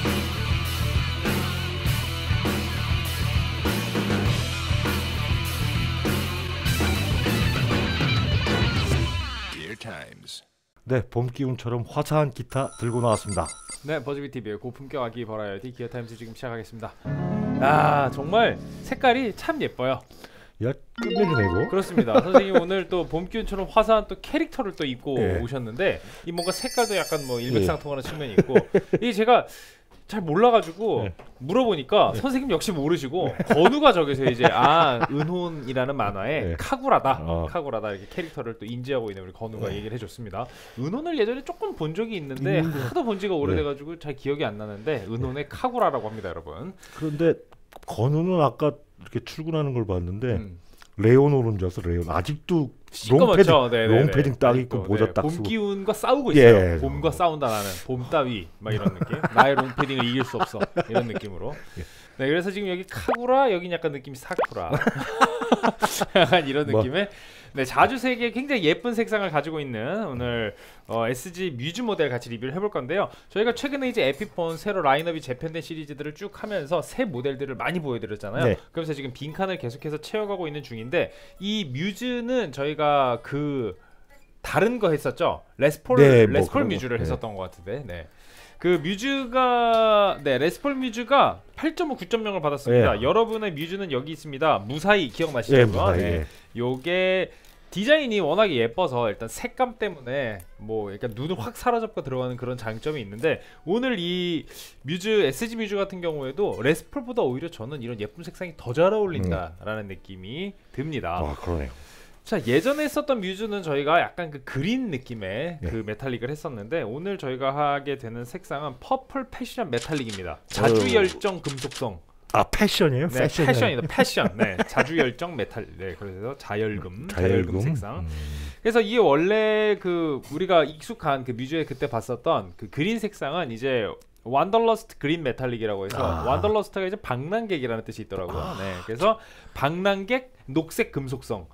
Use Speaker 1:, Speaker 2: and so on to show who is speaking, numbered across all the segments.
Speaker 1: 네, 봄 기운처럼 화사한 기타 들고 나왔습니다.
Speaker 2: 네, 버즈비TV의 고품격 아기 버라이어티 기어타임즈 지금 시작하겠습니다. 아, 정말 색깔이 참 예뻐요.
Speaker 1: 야, 끝내주네 이거.
Speaker 2: 그렇습니다. 선생님 오늘 또 봄 기운처럼 화사한 또 캐릭터를 또 입고
Speaker 1: 예.
Speaker 2: 오셨는데 이 뭔가 색깔도 약간 뭐 일맥상통하는 측면이 있고 이게 제가 잘 몰라가지고 물어보니까 선생님 역시 모르시고 건우가 저기서 이제 은혼이라는 만화에 카구라다 카구라다 이렇게 캐릭터를 또 인지하고 있는 우리 건우가 얘기를 해줬습니다. 은혼을 예전에 조금 본 적이 있는데 하도 본 지가 오래돼가지고 잘 기억이 안 나는데 은혼의 카구라라고 합니다, 여러분.
Speaker 1: 그런데 건우는 아까 이렇게 출근하는 걸 봤는데 레온 오는 줄 알았어. 레온 아직도 롱패딩 딱 입고 모자 딱 쓰고
Speaker 2: 봄 기운과 싸우고 있어요. 봄과 싸운다 나는 봄 따위 막 이런 느낌. 나의 롱패딩을 이길 수 없어 이런 느낌으로. 네, 그래서 지금 여기 카구라, 여긴 약간 느낌이 사쿠라. 약간 이런 느낌의 자주색의 굉장히 예쁜 색상을 가지고 있는 오늘 SG 뮤즈 모델 같이 리뷰를 해볼 건데요. 저희가 최근에 이제 에피폰 새로 라인업이 재편된 시리즈들을 쭉 하면서 새 모델들을 많이 보여드렸잖아요. 그래서 지금 빈칸을 계속해서 채워가고 있는 중인데 이 뮤즈는 저희가 그 다른 거 했었죠. 레스폴 뮤즈를 했었던 것 같은데. 그 뮤즈가 레스폴 뮤즈가 8.5, 9.0을 받았습니다. 여러분의 뮤즈는 여기 있습니다. 무사히 기억나시죠? 요게 디자인이 워낙에 예뻐서 일단 색감 때문에 뭐 약간 눈을 확 사로잡고 들어가는 그런 장점이 있는데 오늘 이 뮤즈 SG 뮤즈 같은 경우에도 레스폴보다 오히려 저는 이런 예쁜 색상이 더 잘 어울린다라는 느낌이 듭니다.
Speaker 1: 아, 그러네요.
Speaker 2: 자, 예전에 했었던 뮤즈는 저희가 약간 그 그린 느낌의 그 메탈릭을 했었는데 오늘 저희가 하게 되는 색상은 퍼플 패션 메탈릭입니다. 자주열정 금속성.
Speaker 1: 아, 패션이에요?
Speaker 2: 네, 패션이다. 패션. 네, 자주열정 메탈. 네, 그래서 자열금 색상. 그래서 이게 원래 그 우리가 익숙한 그 뮤즈에 그때 봤었던 그 그린 색상은 이제 완더러스트 그린 메탈릭이라고 해서 완더러스트가 이제 방랑객이라는 뜻이 있더라고요. 네, 그래서 방랑객 녹색 금속성,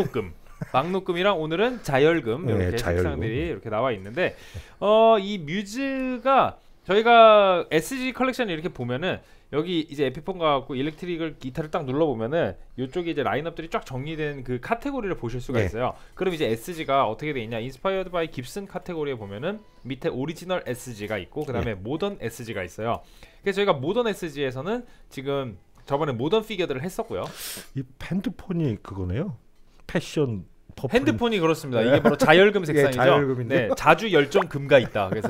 Speaker 2: 방녹금이랑 오늘은 자열금 이렇게 색상들이 이렇게 나와 있는데 이 뮤즈가 저희가 SG 컬렉션 이렇게 보면은 여기 이제 에피폰 가갖고 일렉트릭을 기타를 딱 눌러보면은 이쪽에 이제 라인업들이 쫙 정리된 그 카테고리를 보실 수가 있어요. 그럼 이제 SG가 어떻게 돼 있냐? 인스파이어드 바이 깁슨 카테고리에 보면은 밑에 오리지널 SG가 있고 그 다음에 모던 SG가 있어요. 그래서 저희가 모던 SG에서는 지금 저번에 모던 피겨들을 했었고요.
Speaker 1: 이 핸드폰이 그거네요. 패션 퍼플.
Speaker 2: 핸드폰이 그렇습니다. 이게 바로 자열금 색상이죠.
Speaker 1: 자열금인데.
Speaker 2: 네, 자주 열정 금가 있다. 그래서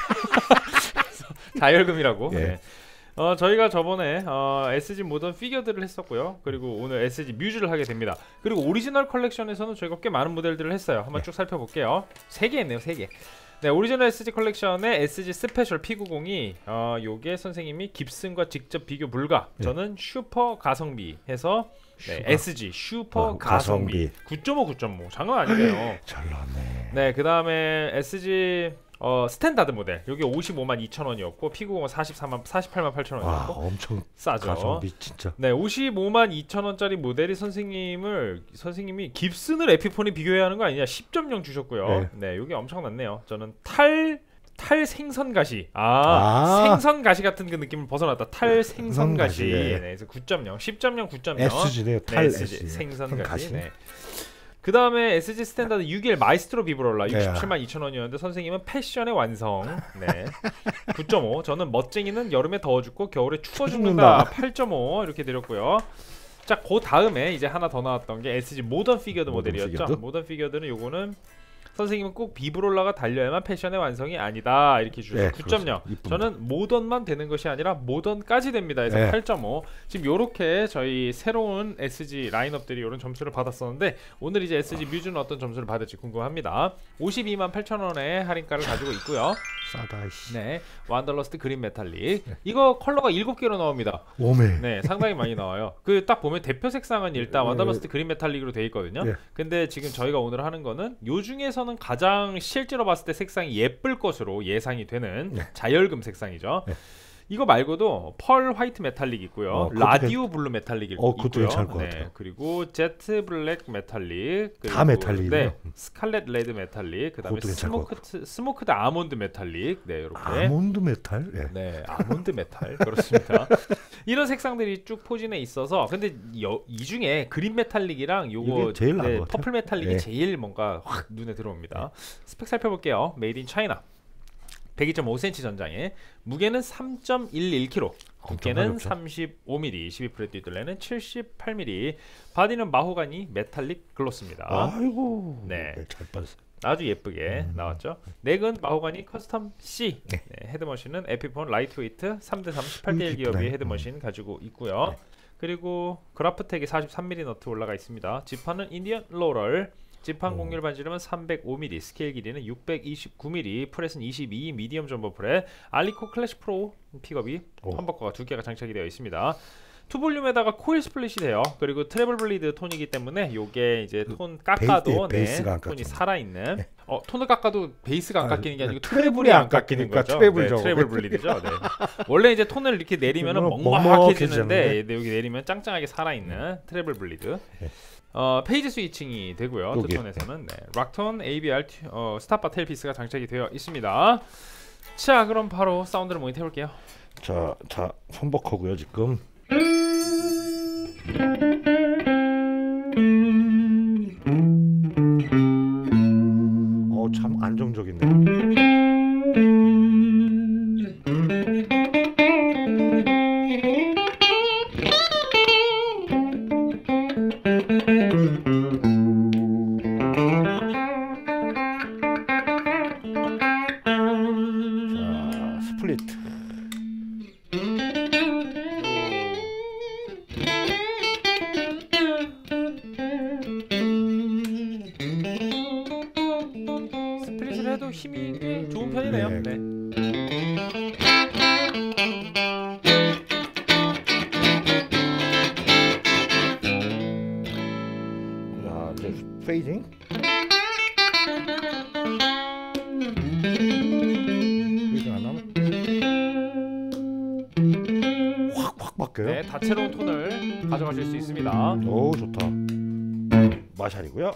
Speaker 2: 자열금이라고. 저희가 저번에 SG 모던 피겨들을 했었고요. 그리고 오늘 SG 뮤즈를 하게 됩니다. 그리고 오리지널 컬렉션에서는 저희가 꽤 많은 모델들을 했어요. 한번 쭉 살펴볼게요. 3개 했네요. 3개. 네, 오리지널 SG 컬렉션의 SG 스페셜 P90이 요게 선생님이 깁슨과 직접 비교 불가. 저는 슈퍼 가성비 해서 SG 슈퍼 가성비 9.5, 9.5 장난 아니네요.
Speaker 1: 잘 나왔네.
Speaker 2: 네, 그 다음에 SG 스탠다드 모델 여기 552,000원이었고 P90은 48,800원이었고
Speaker 1: 엄청
Speaker 2: 싸죠.
Speaker 1: 가성비 진짜.
Speaker 2: 네, 552,000원짜리 모델이 선생님이 깁슨을 에피폰에 비교해야 하는 거 아니냐 10.0 주셨고요. 네, 여기 엄청났네요. 저는 탈 생선가시 생선가시 같은 그 느낌을 벗어났다. 탈 생선가시. 네, 그래서 9.0 10.0 9.0
Speaker 1: SG네요. 탈
Speaker 2: SG 생선가시. 네. 그 다음에 SG 스탠다드 6일 마이스트로 비브롤라 672,000원이었는데 선생님은 패션의 완성. 네. 9.5. 저는 멋쟁이는 여름에 더워 죽고 겨울에 추워 죽는다. 8.5 이렇게 드렸고요. 자, 그 다음에 이제 하나 더 나왔던 게 SG 모던 피겨드 모델이었죠. 모던 피겨드는 요거는 선생님은 꼭 비브롤라가 달려야만 패션의 완성이 아니다 이렇게 주셔서 9.0. 저는 모던만 되는 것이 아니라 모던까지 됩니다. 그래서 8.5. 지금 요렇게 저희 새로운 SG 라인업들이 이런 점수를 받았었는데 오늘 이제 SG 뮤즈는 어떤 점수를 받을지 궁금합니다. 528,000원의 할인가를 가지고 있고요.
Speaker 1: 싸다.
Speaker 2: 네, 완더러스트 그린 메탈릭. 이거 컬러가 7개로 나옵니다.
Speaker 1: 오메.
Speaker 2: 네, 상당히 많이 나와요. 그 딱 보면 대표 색상은 일단 완더러스트 그린 메탈릭으로 돼 있거든요. 근데 지금 저희가 오늘 하는 거는 요 중에서는 가장 실제로 봤을 때 색상이 예쁠 것으로 예상이 되는 자열금 색상이죠. 이거 말고도 펄 화이트 메탈릭 있고요. 라디오 블루 메탈릭 있고요.
Speaker 1: 그것도 괜찮을 것 같아요.
Speaker 2: 그리고 제트 블랙 메탈릭,
Speaker 1: 다 메탈릭이요.
Speaker 2: 네, 스칼렛 레드 메탈릭, 그다음에 스모크드 아몬드 메탈릭, 네, 이렇게.
Speaker 1: 아몬드 메탈? 네,
Speaker 2: 네, 아몬드 메탈 그렇습니다. 이런 색상들이 쭉 포진해 있어서, 근데 이 중에 그린 메탈릭이랑 요거
Speaker 1: 제일 나은 것 같아요.
Speaker 2: 퍼플 메탈릭이 제일 뭔가 확 눈에 들어옵니다. 스펙 살펴볼게요. 메이드 인 차이나. 102.5cm 전장에 무게는 3.11kg, 두께는 35mm, 12프렛 뒷둘레는 78mm, 바디는 마호가니 메탈릭 글로스입니다.
Speaker 1: 아이고,
Speaker 2: 네,
Speaker 1: 잘 빠졌어요.
Speaker 2: 아주 예쁘게 나왔죠. 넥은 마호가니 커스텀 C. 네, 헤드머신은 에피폰 라이트웨이트 3대3 18대1 기업의 헤드머신 가지고 있고요. 그리고 그라프텍이 43mm 너트 올라가 있습니다. 지판은 인디언 로럴. 지판 공률 반지름은 305mm, 스케일 길이는 629mm, 프렛은 22 미디엄 점버 프렛, 알리코 클래식 프로 픽업이 험버커가 2개가 장착이 되어 있습니다. 투볼륨에다가 코일 스플릿이 돼요. 그리고 트래블 블리드 톤이기 때문에 요게 이제 톤 깎아도 톤이 살아있는. 네. 톤을 깎아도 베이스가 안 깎이는 게 아니고 트래블이 안 깎이는 거죠. 트래블 블리드죠. 네. 원래 이제 톤을 이렇게 내리면은 먹먹해지는데 여기 내리면 짱짱하게 살아있는 트래블 블리드. 페이지 스위칭이 되고요. 투톤에서는 락톤 ABR 스탑바 테일피스가 장착이 되어 있습니다. 자, 그럼 바로 사운드를 모니터 해볼게요.
Speaker 1: 자, 험버커고요 지금. 참 안정적이네. 자, 스플릿.
Speaker 2: 스플릿을 해도 힘이 좋은 편이네요. 네.
Speaker 1: 자, 이제 페이징. 페이징 안 나면 확 바뀌어요.
Speaker 2: 네, 다채로운 톤을 가져가실 수 있습니다.
Speaker 1: 오, 좋다. 마샬이고요.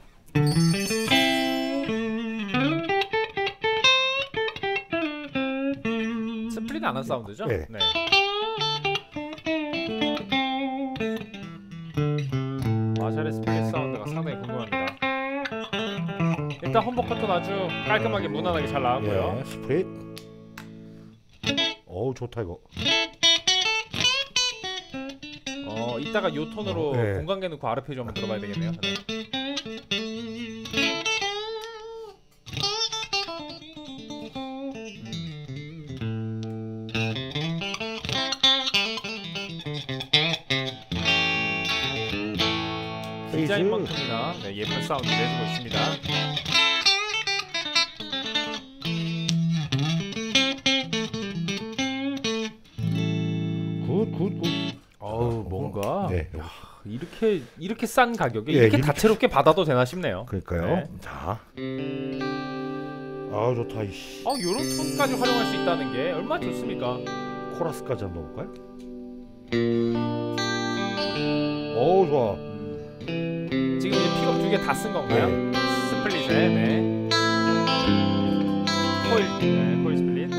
Speaker 2: 스플릿 안 한 사운드죠?
Speaker 1: 네.
Speaker 2: 마샬의 스플릿 사운드가 상당히 궁금합니다. 일단 험버커트는 아주 깔끔하게 무난하게 잘 나왔고요.
Speaker 1: 예, 스플릿. 어우, 좋다 이거.
Speaker 2: 이따가 요 톤으로 공간계 넣고 아르페지오 한번 들어봐야 되겠네요. 네. 디자인만큼이나 예쁜 사운드 내주고 있습니다.
Speaker 1: 굿.
Speaker 2: 어우, 뭔가 이렇게 싼 가격에 이렇게 다채롭게 받아도 되나 싶네요.
Speaker 1: 그러니까요.
Speaker 2: 네.
Speaker 1: 자, 아우 좋다.
Speaker 2: 요런 톤까지 활용할 수 있다는 게 얼마나 좋습니까?
Speaker 1: 코러스까지 한번 넣어볼까요? 어우, 좋아.
Speaker 2: 지금 이제 픽업 2개 다 쓴 건가요?
Speaker 1: 네.
Speaker 2: 스플릿에 코일 스플릿.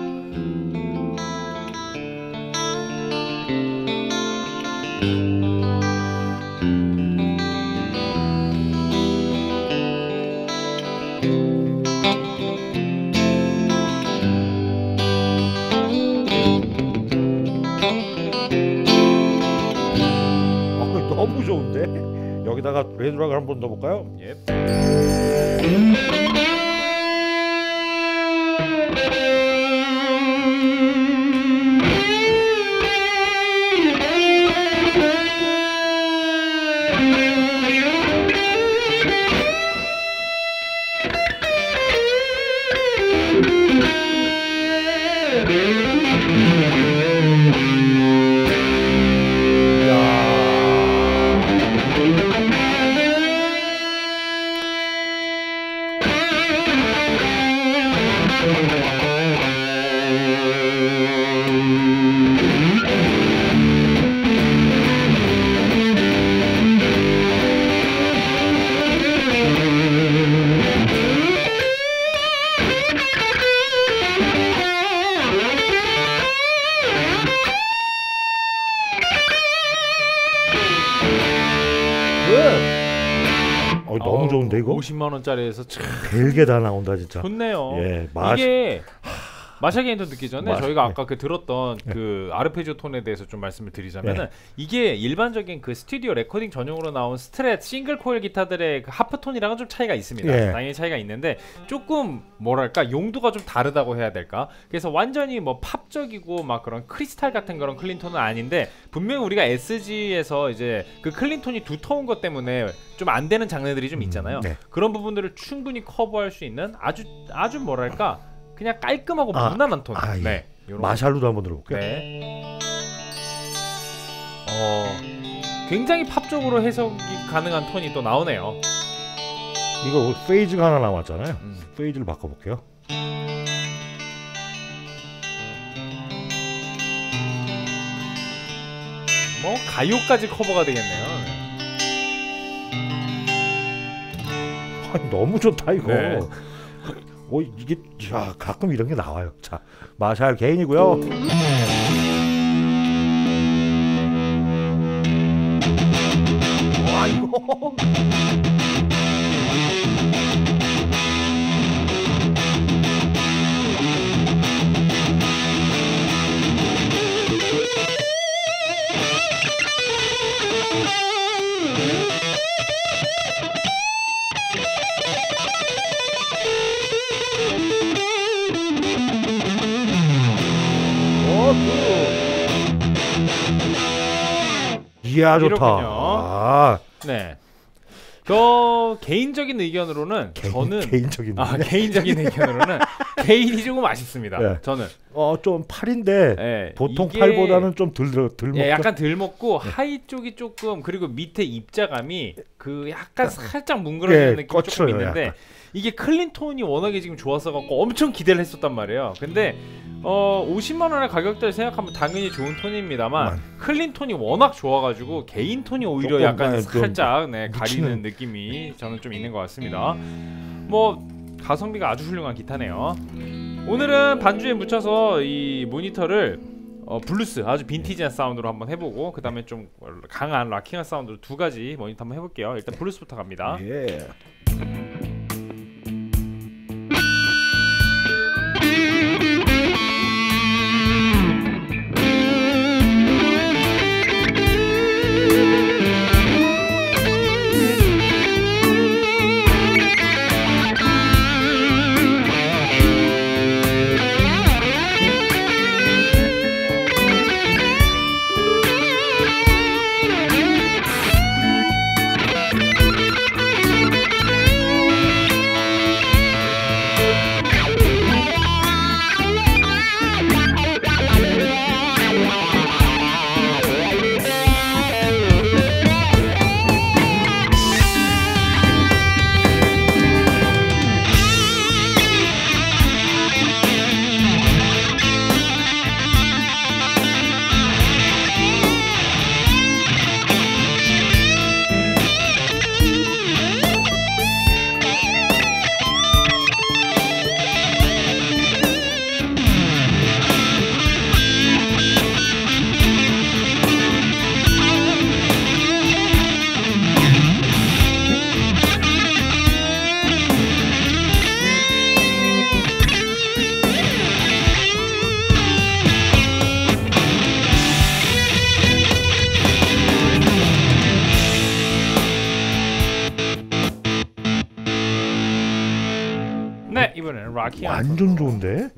Speaker 1: 너무 좋은데? 여기다가 레드락을 한번 넣어볼까요?
Speaker 2: 예.
Speaker 1: 너무 좋은데 이거?
Speaker 2: 50만 원짜리에서 참
Speaker 1: 별게 다 나온다 진짜.
Speaker 2: 좋네요.
Speaker 1: 예,
Speaker 2: 이게 마샬 게인터 듣기 전에 저희가 아까 그 들었던 그 아르페지오 톤에 대해서 좀 말씀을 드리자면은 이게 일반적인 그 스튜디오 레코딩 전용으로 나온 스트랫 싱글 코일 기타들의 그 하프 톤이랑은 좀 차이가 있습니다. 당연히 차이가 있는데 조금 뭐랄까 용도가 좀 다르다고 해야 될까? 그래서 완전히 뭐 팝적이고 막 그런 크리스탈 같은 그런 클린톤은 아닌데 분명히 우리가 SG에서 이제 그 클린톤이 두터운 것 때문에 좀 안 되는 장르들이 좀 있잖아요. 그런 부분들을 충분히 커버할 수 있는 아주 뭐랄까 그냥 깔끔하고 무난한 톤.
Speaker 1: 네. 마샬로도 한번 들어볼게요.
Speaker 2: 네. 굉장히 팝적으로 해석이 가능한 톤이 또 나오네요.
Speaker 1: 이거 페이즈가 하나 남았잖아요. 페이즈를 바꿔볼게요.
Speaker 2: 뭐 가요까지 커버가 되겠네요.
Speaker 1: 너무 좋다 이거. 네. 이게 가끔 이런 게 나와요. 자, 마샬 게인이고요. 와 이거. 이야 좋다.
Speaker 2: 네. 개인적인 의견으로는 저는
Speaker 1: 개인적인
Speaker 2: 의견으로는 개인이 조금 아쉽습니다. 저는
Speaker 1: 좀 팔인데 보통 팔보다는 좀 덜 먹죠.
Speaker 2: 약간 덜 먹고 하이 쪽이 조금 그리고 밑에 입자감이 그 약간 살짝 뭉그러지는 느낌이 조금 있는데 약간. 이게 클린톤이 워낙에 지금 좋았어 갖고 엄청 기대를 했었단 말이에요. 근데 50만 원의 가격대를 생각하면 당연히 좋은 톤입니다만 클린톤이 워낙 좋아가지고 개인 톤이 오히려 약간 살짝 가리는 느낌이 저는 좀 있는 것 같습니다. 뭐 가성비가 아주 훌륭한 기타네요. 오늘은 반주에 묻혀서 이 모니터를 블루스 아주 빈티지한 사운드로 한번 해보고 그 다음에 좀 강한 락킹한 사운드로 두 가지 모니터 한번 해볼게요. 일단 블루스부터 갑니다. 네, 이번에는 락킹
Speaker 1: 완전 좋은데?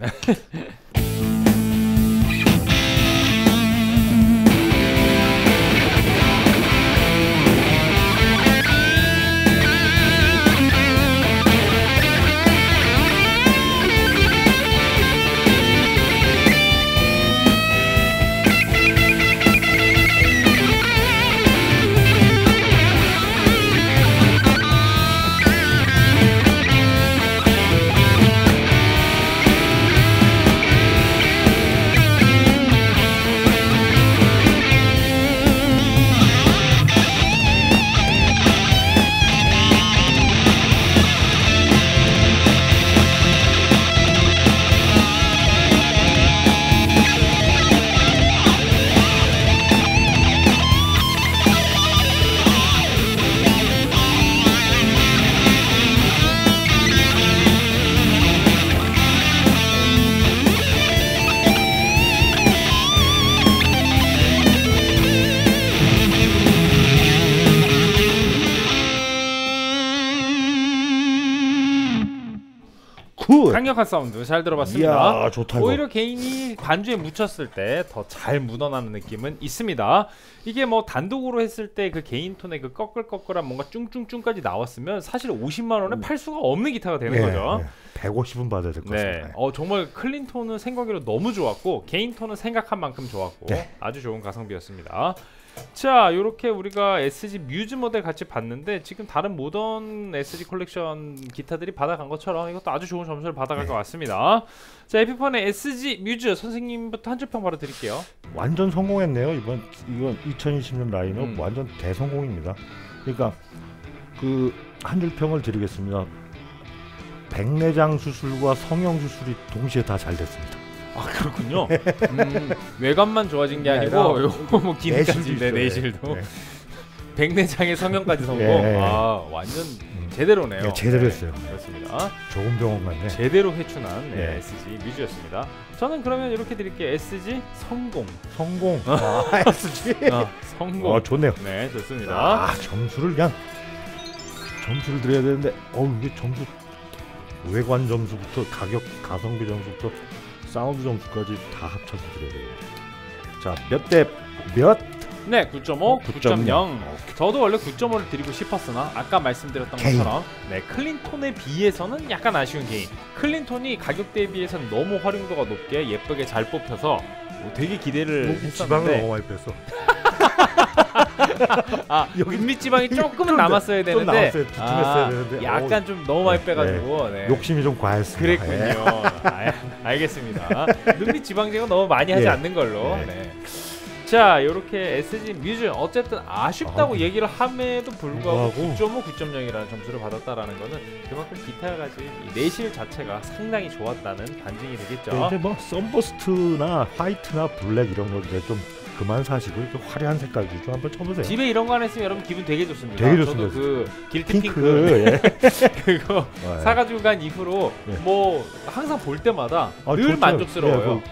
Speaker 2: 강력한 사운드 잘 들어봤습니다.
Speaker 1: 이야, 좋다,
Speaker 2: 오히려 개인이 반주에 묻혔을 때 더 잘 묻어나는 느낌은 있습니다. 이게 뭐 단독으로 했을 때 그 개인 톤의 그 꺼끌꺼끌한 뭔가 쭝쭝쭝까지 나왔으면 사실 50만 원에 팔 수가 없는 기타가 되는 거죠.
Speaker 1: 150은 받아야 될 것 같습니다.
Speaker 2: 정말 클린 톤은 생각외로 너무 좋았고 개인 톤은 생각한 만큼 좋았고 아주 좋은 가성비였습니다. 자, 요렇게 우리가 SG 뮤즈 모델 같이 봤는데 지금 다른 모던 SG 컬렉션 기타들이 받아간 것처럼 이것도 아주 좋은 점수를 받아갈 것 같습니다. 자, 에피폰의 SG 뮤즈 선생님부터 한 줄 평 바로 드릴게요.
Speaker 1: 완전 성공했네요. 이건 2020년 라인업 완전 대성공입니다. 그러니까 그 한 줄 평을 드리겠습니다. 백내장 수술과 성형 수술이 동시에 다 잘 됐습니다.
Speaker 2: 아, 그렇군요. 외관만 좋아진 게 아니고 요거 뭐 기능까지 내실도 백내장의 성형까지 성공. 아, 완전 제대로네요.
Speaker 1: 제대로 했어요.
Speaker 2: 그렇습니다.
Speaker 1: 좋은 병원 같네.
Speaker 2: 제대로 회춘한 SG 뮤즈였습니다. 저는 그러면 이렇게 드릴게요. SG 성공.
Speaker 1: SG
Speaker 2: 성공.
Speaker 1: 좋네요.
Speaker 2: 네, 좋습니다.
Speaker 1: 점수를 드려야 되는데 이게 점수 외관 점수부터 가격 가성비 점수부터 사운드 점수까지 다 합쳐서 드려야 돼요. 자, 몇 대 몇?
Speaker 2: 네, 9.5, 9.0. 저도 원래 9.5를 드리고 싶었으나 아까 말씀드렸던 것처럼 클린톤에 비해서는 약간 아쉬운 개인. 클린톤이 가격 대비해서는 너무 활용도가 높게 예쁘게 잘 뽑혀서 되게 기대를 했었는데
Speaker 1: 지방을 너무 많이 뺐어.
Speaker 2: 여기 밑지방이 조금은 남았어야 되는데 약간 좀 너무 많이 빼가지고
Speaker 1: 욕심이 좀 과했습니다.
Speaker 2: 그랬군요. 알겠습니다. 눈밑 지방제거 너무 많이 하지 않는 걸로. 자, 요렇게 SG 뮤즈 어쨌든 아쉽다고 얘기를 함에도 불구하고 9.5, 9.0이라는 점수를 받았다라는 거는 그만큼 기타가 가진 이 내실 자체가 상당히 좋았다는 반증이 되겠죠.
Speaker 1: 이제 뭐 썬버스트나 화이트나 블랙 이런 거 좀 그만 사시고 이렇게 화려한 색깔 좀 한번 쳐보세요.
Speaker 2: 집에 이런 거 하나 있으면 여러분 기분 되게 좋습니다.
Speaker 1: 되게 좋습니다.
Speaker 2: 저도 그 길티 핑크 그거 사가지고 간 이후로 뭐 항상 볼 때마다 늘 만족스러워요.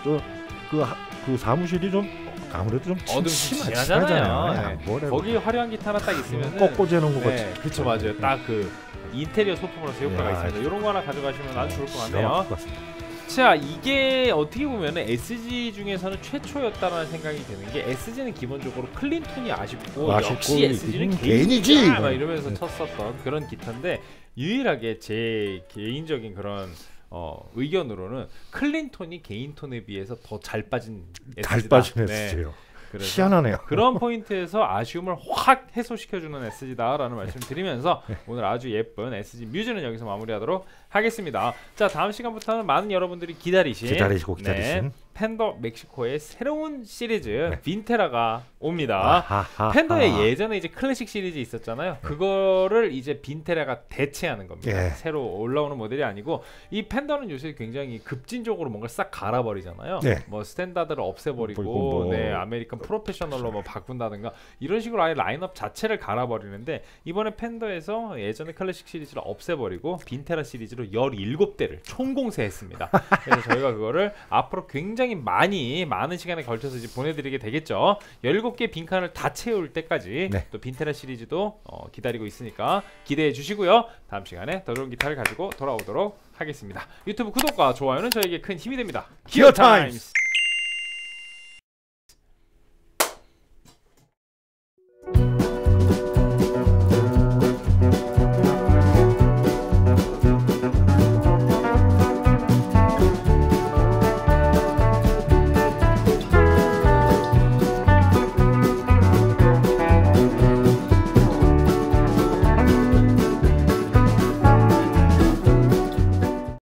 Speaker 1: 그 사무실이 좀 아무래도 좀
Speaker 2: 어둠침침하잖아요. 거기 화려한 기타 하나 딱 있으면
Speaker 1: 꺾어져 놓은 것 같이.
Speaker 2: 그렇죠, 맞아요. 딱 그 인테리어 소품으로서 효과가 있습니다. 이런 거 하나 가져가시면 아주 좋을 것 같네요. 자, 이게 어떻게 보면 SG 중에서는 최초였다라는 생각이 드는 게 SG는 기본적으로 클린톤이 아쉽고 역시 SG는 개인이지 막 이러면서 쳤었던 그런 기타인데 유일하게 제 개인적인 그런 의견으로는 클린톤이 개인톤에 비해서 더 잘 빠진
Speaker 1: SG예요. 희한하네요.
Speaker 2: 그런 포인트에서 아쉬움을 확 해소시켜주는 SG다라는 말씀 드리면서 오늘 아주 예쁜 SG 뮤즈는 여기서 마무리하도록 하겠습니다. 자, 다음 시간부터는 많은 여러분들이 기다리신 펜더 멕시코의 새로운 시리즈 빈테라가 옵니다. 펜더의 예전에 이제 클래식 시리즈 있었잖아요. 그거를 이제 빈테라가 대체하는 겁니다. 새로 올라오는 모델이 아니고 이 펜더는 요새 굉장히 급진적으로 뭔가 싹 갈아버리잖아요. 뭐 스탠다드를 없애버리고 아메리칸 프로페셔널로 뭐 바꾼다든가 이런 식으로 아예 라인업 자체를 갈아버리는데 이번에 펜더에서 예전에 클래식 시리즈를 없애버리고 빈테라 시리즈로 17대를 총공세했습니다. 그래서 저희가 그거를 앞으로 굉장히 많은 시간에 걸쳐서 이제 보내드리게 되겠죠. 17개 빈칸을 다 채울 때까지 또 빈테라 시리즈도 기다리고 있으니까 기대해 주시고요. 다음 시간에 더 좋은 기타를 가지고 돌아오도록 하겠습니다. 유튜브 구독과 좋아요는 저에게 큰 힘이 됩니다. 기어타임스!